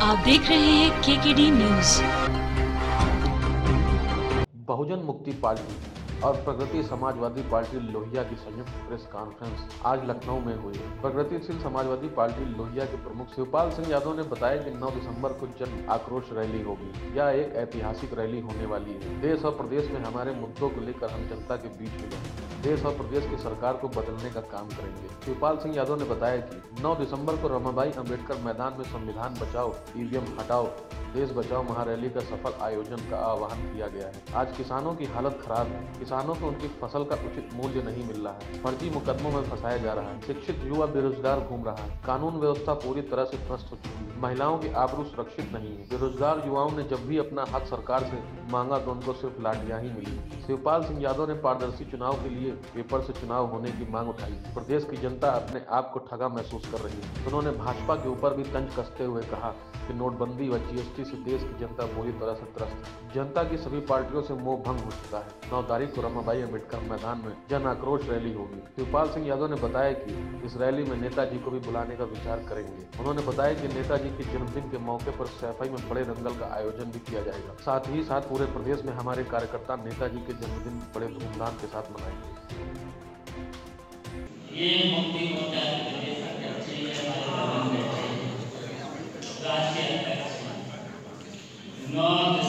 आप देख रहे हैं केकेडी न्यूज। बहुजन मुक्ति पार्टी और प्रगति समाजवादी पार्टी लोहिया की संयुक्त प्रेस कॉन्फ्रेंस आज लखनऊ में हुई। प्रगतिशील समाजवादी पार्टी लोहिया के प्रमुख शिवपाल सिंह यादव ने बताया कि 9 दिसंबर को जन आक्रोश रैली होगी। यह एक ऐतिहासिक रैली होने वाली है। देश और प्रदेश में हमारे मुद्दों को लेकर हम जनता के बीच मिलेंगे, देश और प्रदेश की सरकार को बदलने का काम करेंगे। शिवपाल सिंह यादव ने बताया कि 9 दिसंबर को रमाबाई अंबेडकर मैदान में संविधान बचाओ, ईवीएम हटाओ, देश बचाओ महारैली का सफल आयोजन का आह्वान किया गया है। आज किसानों की हालत खराब है। किसानों को उनकी फसल का उचित मूल्य नहीं मिल रहा है। फर्जी मुकदमों में फंसाया जा रहा है। शिक्षित युवा बेरोजगार घूम रहा है। कानून व्यवस्था पूरी तरह से ध्वस्त हो चुकी है। महिलाओं की आबरू सुरक्षित नहीं है। बेरोजगार युवाओं ने जब भी अपना हक सरकार से मांगा तो उनको सिर्फ लाठियां ही मिली। शिवपाल सिंह यादव ने पारदर्शी चुनाव के लिए पेपर से चुनाव होने की मांग उठाई। प्रदेश की जनता अपने आप को ठगा महसूस कर रही है। उन्होंने भाजपा के ऊपर भी तंज कसते हुए कहा कि नोटबंदी व जीएसटी से देश की जनता पूरी तरह से त्रस्त है। जनता की सभी पार्टियों से मोह भंग हो चुका है। 9 तारीख को रमाबाई अंबेडकर मैदान में जन आक्रोश रैली होगी। शिवपाल सिंह यादव ने बताया कि इस रैली में नेताजी को भी बुलाने का विचार करेंगे। उन्होंने बताया कि नेताजी के जन्मदिन के मौके पर सैफई में बड़े दंगल का आयोजन भी किया जाएगा। साथ ही साथ पूरे प्रदेश में हमारे कार्यकर्ता नेताजी के जन्मदिन बड़े धूमधाम के साथ मनाएंगे। ये मुक्ति मोर्चा प्रदेश अध्यक्ष जी हमारे राष्ट्रीय अध्यक्ष 9